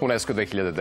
UNESCO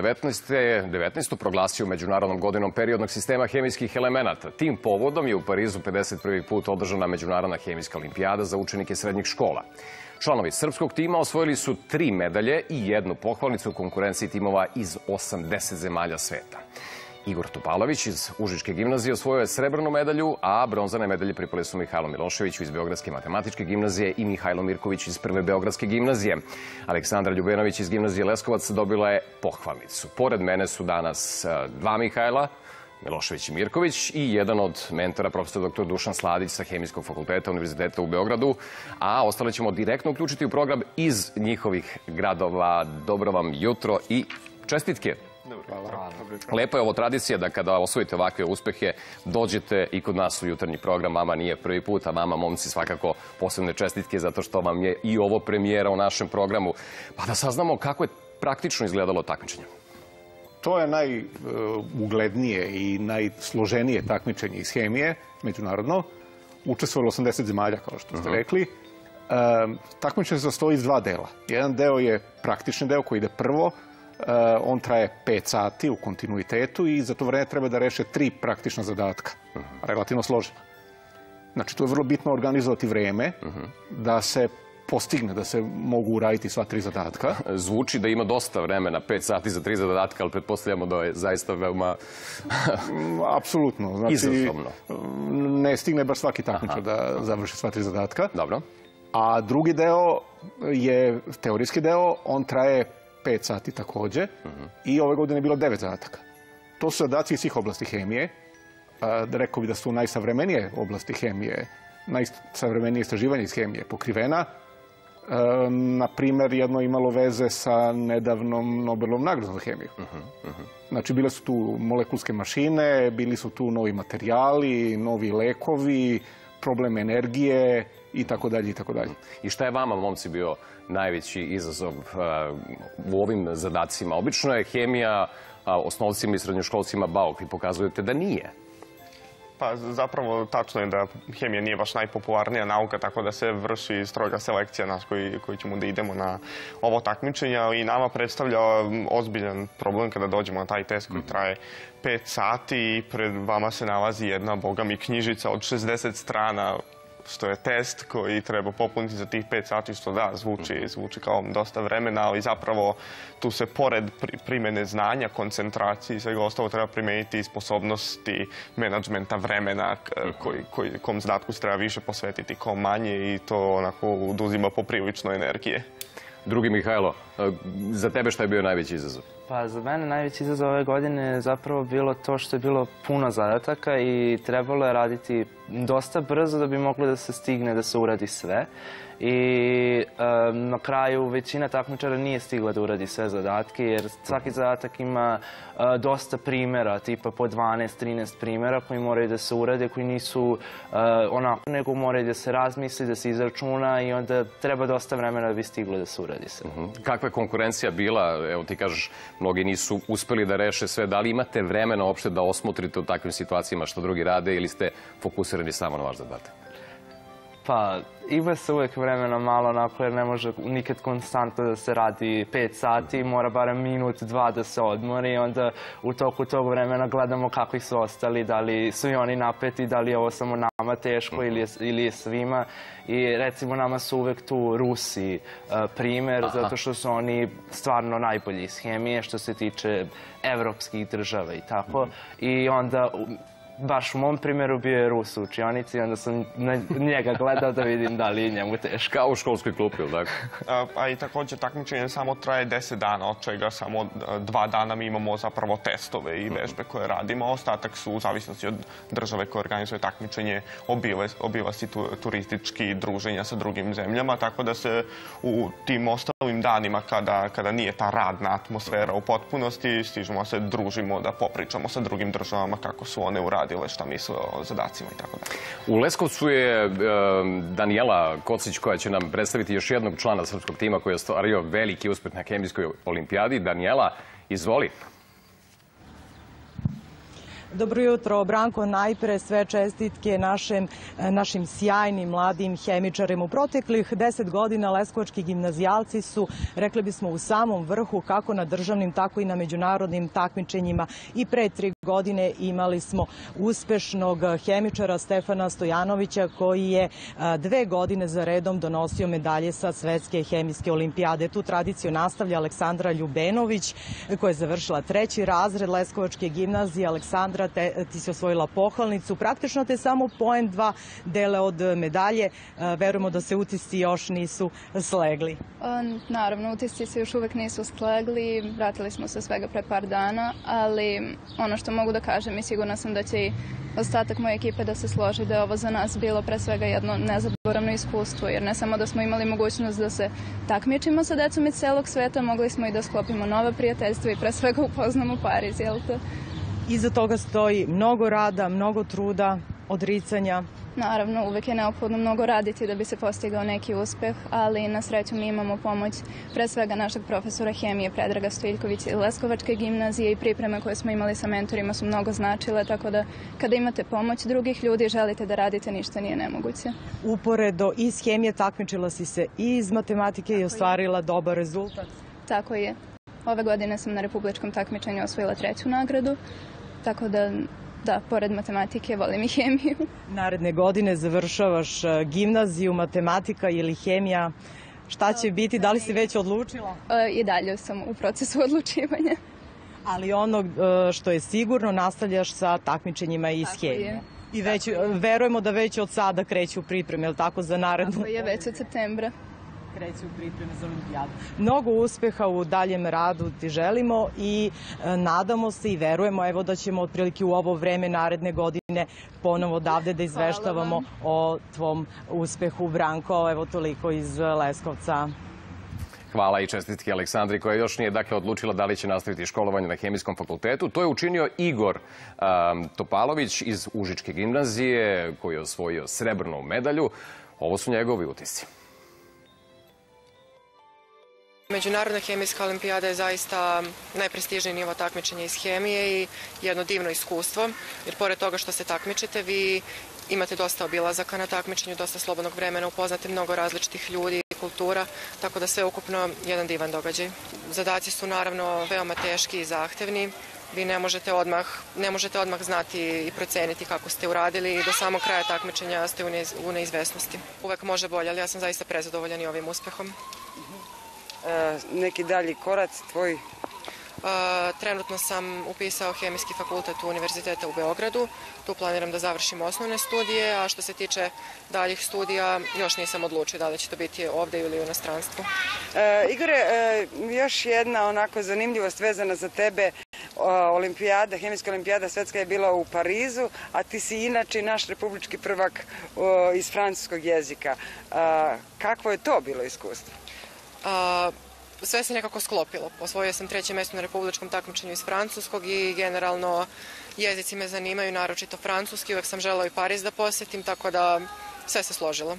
2019. proglasio Međunarodnom godinom periodnog sistema hemijskih elemenata. Tim povodom je u Parizu 51. put održana Međunarodna hemijska olimpijada za učenike srednjih škola. Članovi srpskog tima osvojili su 3 medalje i 1 pohvalnicu u konkurenciji timova iz 80 zemalja sveta. Igor Topalović iz Užičke gimnazije osvojio je srebrnu medalju, a bronzane medalje pripale su Mihajlu Miloševiću iz Beogradske matematičke gimnazije i Mihajlo Mirković iz Prve Beogradske gimnazije. Aleksandra Ljubenović iz gimnazije Leskovac dobila je pohvalnicu. Pored mene su danas 2 Mihajla, Milošević i Mirković, i jedan od mentora, profesor dr. Dušan Sladić sa Hemijskog fakulteta Univerziteta u Beogradu, a ostale ćemo direktno uključiti u program iz njihovih gradova. Dobro vam jutro i čestitke. Lepo je ovo tradicija da kada osvojite ovakve uspehe dođete i kod nas u jutarnji program. Vama nije prvi put, a vama, momci, svakako posebne čestitke zato što vam je i ovo premijera u našem programu. Pa da saznamo kako je praktično izgledalo takmičenje. To je najuglednije i najsloženije takmičenje iz hemije, međunarodno. Učestvovalo 80 zemalja, kao što ste rekli. Takmičenje se sastoji iz 2 dela. Jedan deo je praktični deo koji ide prvo. On traje 5 sati u kontinuitetu i za to vreme treba da reše 3 praktična zadatka. Relativno složena. Znači, tu je vrlo bitno organizovati vreme da se postigne, da se mogu uraditi sva 3 zadatka. Zvuči da ima dosta vremena, 5 sati za 3 zadatka, ali pretpostavljamo da je zaista veoma apsolutno. izazovno. Ne stigne baš svaki takmičar da završi sva 3 zadatka. Dobro. A drugi deo je teorijski deo, on traje 5 sati takođe i ove godine je bilo 9 zadataka. To su zadaci iz svih oblasti hemije. Rekao bih da su najsavremenije oblasti hemije, najsavremenije istraživanje iz hemije pokrivena. Naprimer, jedno je imalo veze sa nedavnom Nobelovom nagradom za hemiju. Znači, bile su tu molekulske mašine, bili su tu novi materijali, novi lekovi, problem energije i tako dalje i tako dalje. I šta je vama, momci, bio najveći izazov u ovim zadacima? Obično je hemija osnovcima i srednjoškolcima bauk. Vi pokazujete da nije. Pa zapravo tačno je da hemija nije baš najpopularnija nauka, tako da se vrši stroga selekcija nas koji ćemo da idemo na ovo takmičenje, i nama predstavlja ozbiljan problem kada dođemo na taj test koji traje 5 sati i pred vama se nalazi jedna, boga mi, knjižica od 60 strana, što je test koji treba popuniti za tih 5 sati, što da, zvuči kao dosta vremena, ali zapravo tu se pored primene znanja, koncentracije i svega ostalo treba primeniti i sposobnosti menadžmenta vremena, kom zadatku se treba više posvetiti, kom manje, i to onako oduzima poprilično energije. Drugi Mihajlo, za tebe šta je bio najveći izazov? Pa za mene najveći izazov ove godine je zapravo bilo to što je bilo puno zadataka i trebalo je raditi dosta brzo da bi moglo da se stigne da se uradi sve. I na kraju većina takmičara nije stigla da uradi sve zadatke, jer svaki zadatak ima dosta primjera, tipa po 12-13 primjera koji moraju da se urade, koji nisu onako, nego moraju da se razmisli, da se izračuna, i onda treba dosta vremena da bi stiglo da se uradi sve. Kakva je konkurencija bila? Evo ti kažeš, mnogi nisu uspeli da reše sve. Da li imate vremena uopšte da osmotrite u takvim situacijama što drugi rade, ili ste fokusirani samo na vaš zadatak? Pa, ima se uvek vremena malo, onako, jer ne može nikad konstantno da se radi 5 sati, mora barem minut, 2 da se odmori, i onda u toku tog vremena gledamo kako su ostali, da li su i oni napeti, da li je ovo samo nama teško ili je svima. I recimo nama su uvek tu Rusi primer, zato što su oni stvarno najbolji iz hemije što se tiče evropskih država i tako. I onda baš u mom primjeru bio je Rus u učionici, onda sam na njega gledao da vidim da li je njemu teško. Kao u školskoj klupi, ili tako? A i također takmičenje samo traje 10 dana, od čega samo 2 dana mi imamo zapravo testove i vežbe koje radimo. Ostatak su, u zavisnosti od države koje organizuje takmičenje, obilasci turistički, druženja sa drugim zemljama, tako da se u tim ostalim danima kada nije ta radna atmosfera u potpunosti, stižemo se družimo da popričamo sa drugim državama kako su one uradile, šta misle o zadacima i tako dalje. U Leskovcu je Danijela Kocić, koja će nam predstaviti još jednog člana srpskog tima koji je ostvario veliki uspeh na hemijskoj olimpijadi. Danijela, izvoli. Dobro jutro, Branko. Najpre sve čestitke našim sjajnim mladim hemičarima. U proteklih 10 godina leskovački gimnazijalci su, rekli bismo, u samom vrhu kako na državnim, tako i na međunarodnim takmičenjima. I pre 3 godine imali smo uspešnog hemičara Stefana Stojanovića koji je 2 godine za redom donosio medalje sa Svetske hemijske olimpijade. Tu tradiciju nastavlja Aleksandra Ljubenović koja je završila 3. razred Leskovačke gimnazije. Aleksandra, ti si osvojila pohvalnicu. Praktično te samo poen 2 dele od medalje. Verujemo da se utisci još nisu slegli. Naravno, utisci se još uvek nisu slegli. Vratili smo se svega pre par dana, ali ono što mogu da kažem i sigurna sam da će i ostatak moje ekipe da se složi da je ovo za nas bilo pre svega jedno nezaboravno iskustvo, jer ne samo da smo imali mogućnost da se takmičimo sa decom iz celog sveta, mogli smo i da sklopimo nova prijateljstva i pre svega upoznamo Pariz, jel te? Iza toga stoji mnogo rada, mnogo truda, odricanja. Naravno, uvek je neophodno mnogo raditi da bi se postigao neki uspeh, ali na sreću mi imamo pomoć pre svega našeg profesora hemije Predraga Stojiljkovića iz Leskovačke gimnazije i pripreme koje smo imali sa mentorima su mnogo značile, tako da kada imate pomoć drugih ljudi, želite da radite, ništa nije nemoguće. Uporedo iz hemije takmičila si se i iz matematike i ostvarila dobar rezultat. Tako je. Ove godine sam na republičkom takmičenju osvojila 3. nagradu, tako da, pored matematike volim i hemiju. Naredne godine završavaš gimnaziju, matematika ili hemija. Šta će biti? Da li si već odlučila? I dalje sam u procesu odlučivanja. Ali ono što je sigurno, nastavljaš sa takmičenjima iz hemije. I verujemo da već od sada kreću pripreme, je li tako, za narednu? Tako je, već od septembra. Kreću pripreme za olimpijadu. Mnogo uspeha u daljem radu ti želimo i nadamo se i verujemo evo da ćemo otprilike u ovo vreme naredne godine ponovo odavde da izveštavamo o tvom uspehu, Branko. Evo toliko iz Leskovca. Hvala i čestitke Aleksandri koja još nije odlučila da li će nastaviti školovanje na Hemijskom fakultetu. To je učinio Igor Topalović iz Užičke gimnazije koji je osvojio srebrnu medalju. Ovo su njegovi utisci. Međunarodna hemijska olimpijada je zaista najprestižniji nivo takmičenja iz hemije i jedno divno iskustvo, jer pored toga što se takmičite, vi imate dosta obilazaka na takmičenju, dosta slobodnog vremena, upoznate mnogo različitih ljudi i kultura, tako da sve ukupno jedan divan događaj. Zadaci su naravno veoma teški i zahtevni. Vi ne možete odmah znati i proceniti kako ste uradili i do samog kraja takmičenja ste u neizvesnosti. Uvek može bolje, ali ja sam zaista prezadovoljan i ovim uspehom. Neki dalji korac tvoj? Trenutno sam upisao Hemijski fakultet Univerziteta u Beogradu. Tu planiram da završim osnovne studije, a što se tiče daljih studija, još nisam odlučio da li će to biti ovde ili u inostranstvu. Igore, još jedna onako zanimljivost vezana za tebe. Olimpijada, Hemijska olimpijada svetska je bila u Parizu, a ti si inače naš republički prvak iz francuskog jezika. Kakvo je to bilo iskustvo? Sve se nekako sklopilo. Osvojio sam 3. mesto na republičkom takmičenju iz francuskog i generalno jezici me zanimaju, naročito francuski. Uvek sam želeo i Pariz da posetim, tako da sve se složilo.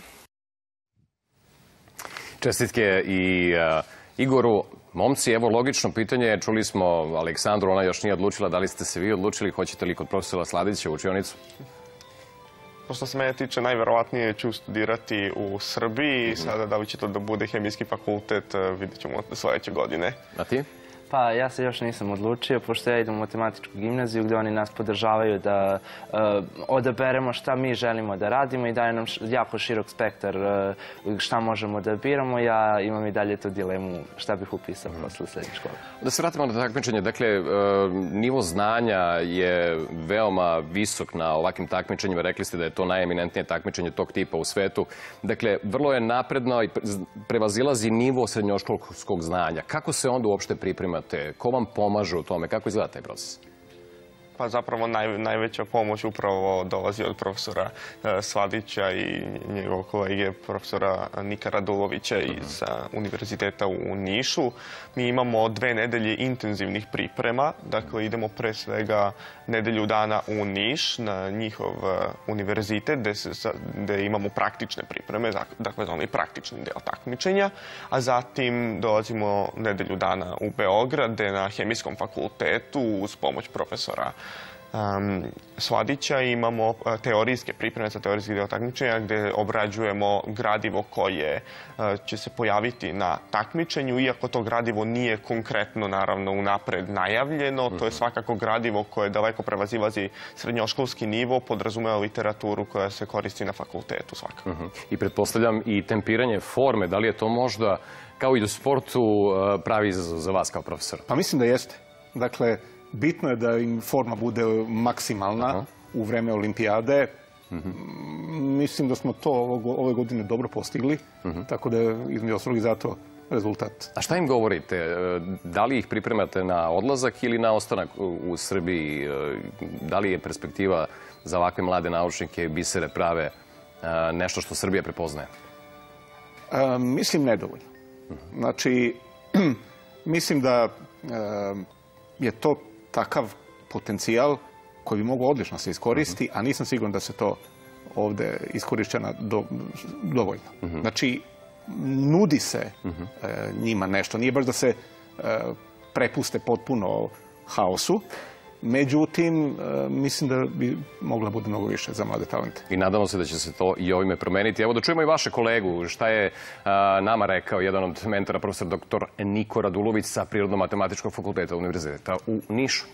Čestitke i Igoru. Momci, evo logično pitanje, čuli smo Aleksandru, ona još nije odlučila, da li ste se vi odlučili, hoćete li kod profesora Sladića u učionicu? Što se mene tiče, najverovatnije ću studirati u Srbiji. Sada da li će to da bude Hemijski fakultet, vidjet ćemo sledeće godine. A ti? Pa ja se još nisam odlučio, pošto ja idem u matematičku gimnaziju gde oni nas podržavaju da odaberemo šta mi želimo da radimo i daju nam jako širok spektar šta možemo da biramo. Ja imam i dalje tu dilemu šta bih upisao posle srednje škole. Da se vratimo na takmičenje. Dakle, nivo znanja je veoma visok na ovakvim takmičenjima. Rekli ste da je to najeminentnije takmičenje tog tipa u svetu. Dakle, vrlo je napredno i prevazilazi nivo srednjoškolskog znanja. Kako se onda uopšte pripremate? Ko vam pomaže u tome? Kako izgleda taj proces? Pa zapravo najveća pomoć upravo dolazi od profesora Sladića i njegovog kolege profesora Nika Radulovića iz Univerziteta u Nišu. Mi imamo 2 nedelje intenzivnih priprema. Dakle, idemo pre svega nedelju dana u Niš, na njihov univerzitet, gde imamo praktične pripreme, dakle, za onaj praktični deo takmičenja. A zatim dolazimo nedelju dana u Beograd, gde na Hemijskom fakultetu uz pomoć profesora Sladića. Imamo teorijske pripreme za teorijski deo takmičenja gde obrađujemo gradivo koje će se pojaviti na takmičenju, iako to gradivo nije konkretno, naravno, unapred najavljeno. To je svakako gradivo koje daleko prevazilazi srednjoškolski nivo, podrazumeva literaturu koja se koristi na fakultetu svakako. I pretpostavljam i tempiranje forme, da li je to možda, kao i u sportu, pravi izazov za vas kao profesor? Pa mislim da jeste. Dakle, bitno je da im forma bude maksimalna u vreme olimpijade. Mislim da smo to ove godine dobro postigli, tako da je između ostalog i zato rezultat. A šta im govorite? Da li ih pripremate na odlazak ili na ostanak u Srbiji? Da li je perspektiva za ovakve mlade naučnike, bisere prave, nešto što Srbija prepoznaje? Mislim nedovoljno. Znači, mislim da je to takav potencijal koji bi mogao odlično se iskoristi, a nisam siguran da se to ovde iskorišćena dovoljno. Znači, nudi se njima nešto. Nije baš da se prepuste potpuno haosu, međutim, mislim da bi mogla bude mnogo više za mlade talente. I nadamo se da će se to i ovime promeniti. Evo da čujemo i vaše kolegu. Šta je nama rekao jedan od mentora, profesor dr. Niko Radulović sa Prirodno-matematičkog fakulteta Univerziteta u Nišu.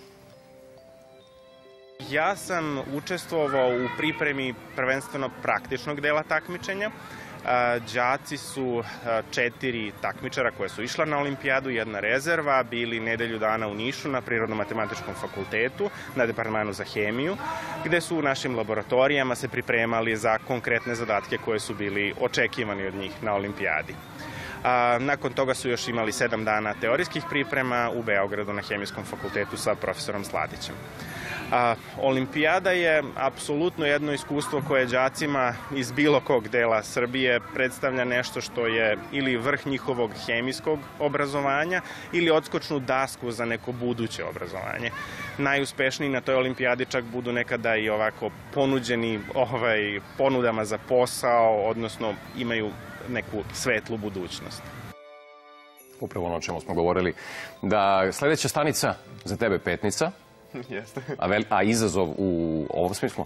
Ja sam učestvovao u pripremi prvenstveno praktičnog dela takmičenja. Đaci su 4 takmičara koje su išla na olimpijadu, jedna rezerva, bili nedelju dana u Nišu na Prirodno-matematičkom fakultetu, na departmanu za hemiju, gde su u našim laboratorijama se pripremali za konkretne zadatke koje su bili očekivani od njih na olimpijadi. Nakon toga su još imali 7 dana teorijskih priprema u Beogradu na Hemijskom fakultetu sa profesorom Sladićem. Olimpijada je apsolutno jedno iskustvo koje đacima iz bilo kog dela Srbije predstavlja nešto što je ili vrh njihovog hemijskog obrazovanja ili odskočnu dasku za neko buduće obrazovanje. Najuspešniji na toj olimpijadi čak budu nekada i ovako ponuđeni ponudama za posao, odnosno imaju neku svetlu budućnost. Upravo ono o čemu smo govorili. Da sledeća stanica za tebe Petnica. Jeste. A izazov u ovom smislu?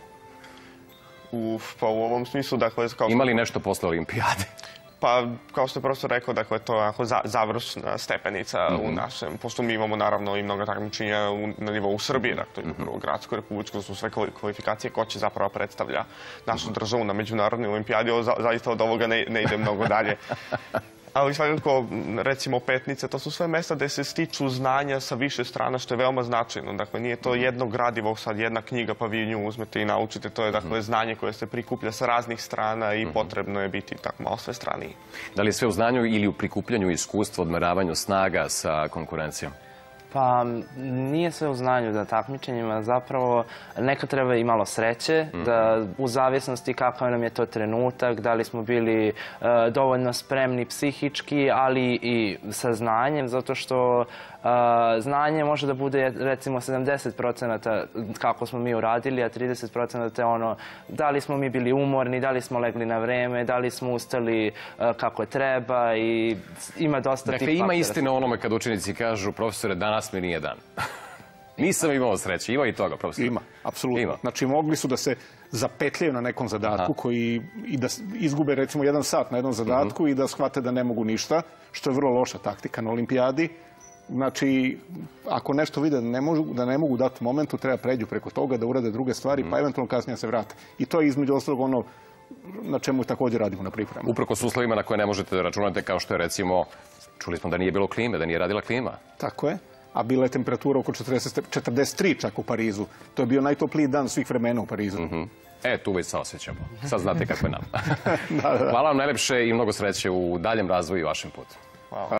Pa u ovom smislu, dakle... Ima li nešto posle olimpijade? Pa, kao što je profesor rekao, dakle, to je završna stepenica u našem, pošto mi imamo naravno i mnogo takmičenja na nivou Srbije, dakle, prvo gradsko, republičko, to su sve kvalifikacije ko će zapravo predstavlja našu državu na međunarodnoj olimpijadi. Zaista od ovoga ne ide mnogo dalje. Ali svakako, recimo, Petnice, to su sve mesta gde se stiču znanja sa više strana, što je veoma značajno. Dakle, nije to jedno gradivo, sad jedna knjiga, pa vi nju uzmete i naučite. To je, dakle, znanje koje se prikuplja sa raznih strana i potrebno je biti tako malo sve straniji. Da li je sve u znanju ili u prikupljanju iskustva, odmeravanju snaga sa konkurencijom? Pa nije sve u znanju na takmičenjima, zapravo nekad treba i malo sreće, da u zavisnosti kakav nam je to trenutak, da li smo bili dovoljno spremni psihički, ali i sa znanjem, zato što znanje može da bude recimo 70% kako smo mi uradili, a 30% je ono da li smo mi bili umorni, da li smo legli na vreme, da li smo ustali kako treba i ima dosta tih faktora. Dakle, ima istine onome kad učenici kažu, profesore, danas mi nije dan. Nisam imao sreće. Ima i toga, profesor? Ima, apsolutno. Znači, mogli su da se zapetljaju na nekom zadatku i da izgube, recimo, 1 sat na jednom zadatku i da shvate da ne mogu ništa, što je vrlo loša taktika na olimpijadi. Znači, ako nešto vide da ne mogu u datom momentu, treba pređu preko toga, da urade druge stvari, pa eventualno kasnije se vrate. I to je između ostalog ono na čemu također radimo na pripremu. Uprkos uslovima na koje ne možete da računate, kao što je recimo, čuli smo da nije bilo klime, da nije radila klima. Tako je. A bila je temperatura oko 43 čak u Parizu. To je bio najtopliji dan svih vremena u Parizu. Tu već se osjećamo. Sad znate kako je nam. Hvala vam najlepše i mnogo sreće u daljem razvoju i vašem putu.